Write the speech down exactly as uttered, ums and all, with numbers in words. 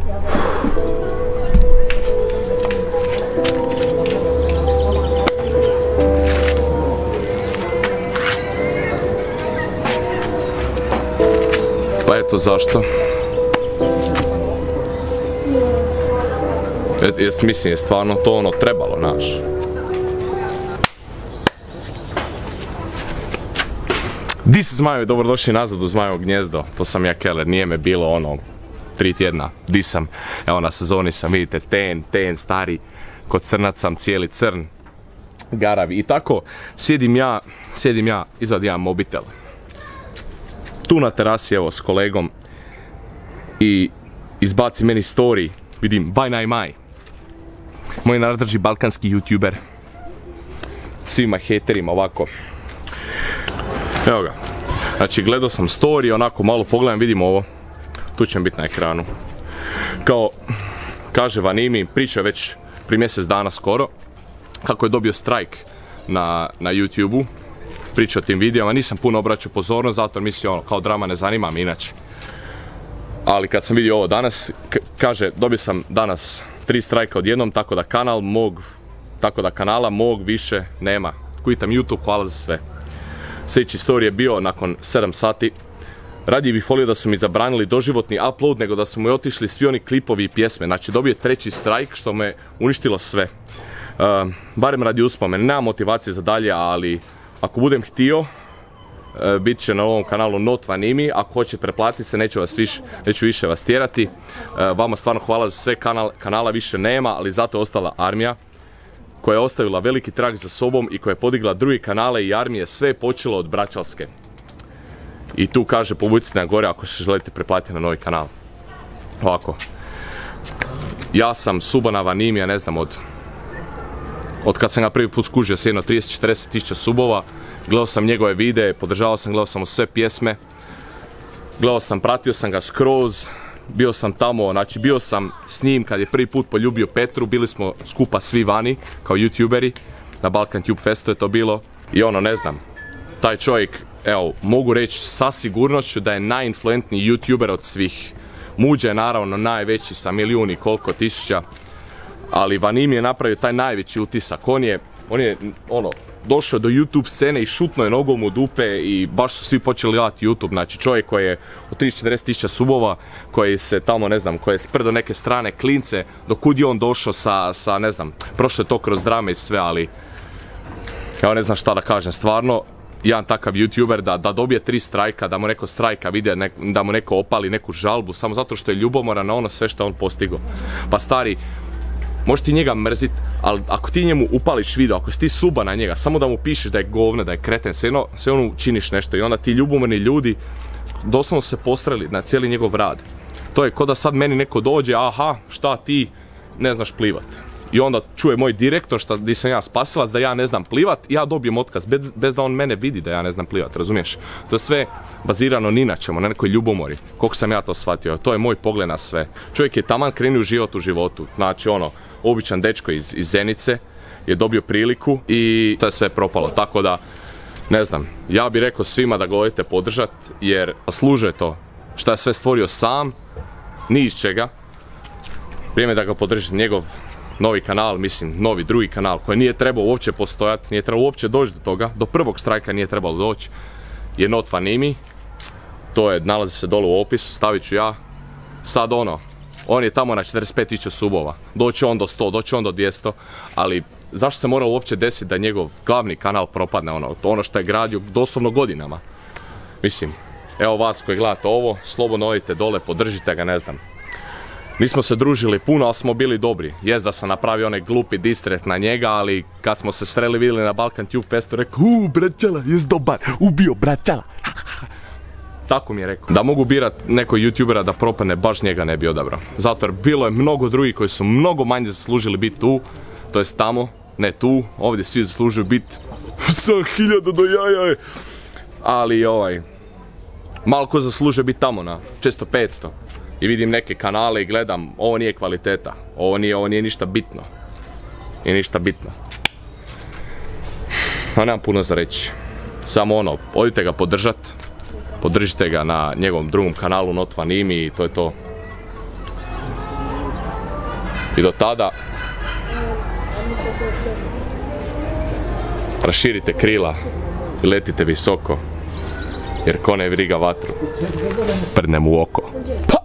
Pa eto zašto. Jes, mislim je stvarno to ono trebalo, naš. Di se zmajevi, dobrodošli nazad u Zmajevo gnjezdo. To sam ja Keller, nije me bilo ono tri tjedna. Di sam, evo na sezoni sam, vidite, ten, ten, stari, kod crnac sam, cijeli crn, garavi. I tako, sjedim ja, sjedim ja, izvad jedan mobitel. Tu na terasi, evo, s kolegom. I izbaci meni story, vidim, Baj Najmaj. Moj najdrži balkanski youtuber. Svima haterima ovako. Evo ga. Znači, gledao sam story, onako malo pogledam, vidim ovo. Tu će biti na ekranu. Kao, kaže Vanimi, priča već prije mjesec dana skoro, kako je dobio strajk na, na YouTube-u. Priča o tim videoma, nisam puno obraćao pozornost, zato mislio ono, kao drama ne zanima me inače. Ali kad sam vidio ovo danas, kaže, dobio sam danas tri strajka odjednom, tako da kanal mog, tako da kanala mog više nema. Kuitam YouTube, hvala za sve. Sljedeći story je bio nakon sedam sati. Radije bih volio da su mi zabranili doživotni upload, nego da su mi otišli svi oni klipovi i pjesme. Znači, dobio je treći strajk, što me uništilo sve. Uh, barem radi uspomene, nema motivacije za dalje, ali ako budem htio, uh, bit će na ovom kanalu Not Vanimi. Ako hoće preplatiti se, neću, vas više, neću više vas tjerati. Uh, vama stvarno hvala za sve, kanal, kanala više nema, ali zato je ostala armija koja je ostavila veliki trag za sobom i koja je podigla drugi kanale i armije. Sve je počelo od Bračalske. I tu kaže, povucite na gore ako se želite preplatiti na novi kanal. Ovako. Ja sam Subana Vanimija, ne znam, od od kad sam ga prvi put skužio s jedno trideset do četrdeset tisuća subova. Gledao sam njegove videe, podržavao sam, gledao sam mu sve pjesme. Gledao sam, pratio sam ga skroz. Bio sam tamo, znači bio sam s njim kad je prvi put poljubio Petru. Bili smo skupa svi vani, kao youtuberi. Na Balkan Tube Festu je to bilo. I ono, ne znam, taj čovjek, evo, mogu reći sa sigurnošću da je najinfluentniji youtuber od svih. Muđa je naravno najveći sa milijuni koliko tisuća, ali Vanimi je napravio taj najveći utisak. On je, on je, ono, došao do YouTube scene i šutno je nogom u dupe i baš su svi počeli gledati YouTube. Znači, čovjek koji je od trideset do četrdeset tisuća subova, koji se tamo, ne znam, koji je sprdo neke strane klince, dokud je on došao sa, sa, ne znam, prošlo je to kroz drame i sve, ali ja ne znam šta da kažem, stvarno. Jedan takav youtuber da, da dobije tri strajka, da mu neko strajka vidi, ne, da mu neko opali neku žalbu samo zato što je ljubomoran na ono sve što on postigao. Pa stari, možeš ti njega mrzit, ali ako ti njemu upališ video, ako si ti suba na njega, samo da mu pišeš da je govno, da je kreten, sve ono, sve ono činiš nešto i onda ti ljubomorni ljudi doslovno se postreli na cijeli njegov rad. To je ko da sad meni neko dođe, aha, šta ti ne znaš plivat. I onda čuje moj direktor, šta, di sam ja spasilac, da ja ne znam plivat, ja dobijem otkaz, bez, bez da on mene vidi da ja ne znam plivat, razumiješ? To je sve bazirano ni na čemu, na nekoj ljubomori, koliko sam ja to shvatio, to je moj pogled na sve. Čovjek je taman krenuo život u životu, znači ono, običan dečko iz, iz Zenice je dobio priliku i sve sve propalo, tako da, ne znam, ja bih rekao svima da ga odete podržat, jer zaslužuje to, šta je sve stvorio sam, ni iz čega, vrijeme da ga podržite, njegov novi kanal, mislim, novi drugi kanal koji nije trebao uopće postojati, nije trebao uopće doći do toga, do prvog strajka nije trebalo doći, je Not Vanimi, to je, nalazi se dole u opisu, stavit ću ja, sad ono, on je tamo na četrdeset pet tisuća subova, doće on do sto, doće on do dvjesto, ali zašto se mora uopće desiti da njegov glavni kanal propadne, ono, ono što je gradio doslovno godinama, mislim, evo vas koji gledate ovo, slobodno odite dole, podržite ga, ne znam. Nismo se družili puno, ali smo bili dobri. Jest da sam napravio onaj glupi distret na njega, ali kad smo se sreli vidjeli na Balkan Tube Festu, rekao, uuu, Bračala, jest dobar, ubio Bračala. Tako mi je rekao. Da mogu birat nekog youtubera da propadne, baš njega ne bi odabrao. Zato jer bilo je mnogo drugih koji su mnogo manje zaslužili biti tu, to jest tamo, ne tu, ovdje svi zaslužuju biti sa hiljada do jaja. Ali ovaj, malo ko zaslužuje biti tamo na često petsto. I vidim neke kanale i gledam, ovo nije kvaliteta, ovo nije, ovo nije ništa bitno. Nije ništa bitno. A nemam puno za reći. Samo ono, odite ga podržat. Podržite ga na njegovom drugom kanalu Not Vanimi i to je to. I do tada raširite krila i letite visoko, jer ko ne vriga vatru, prdne mu u oko. Pa!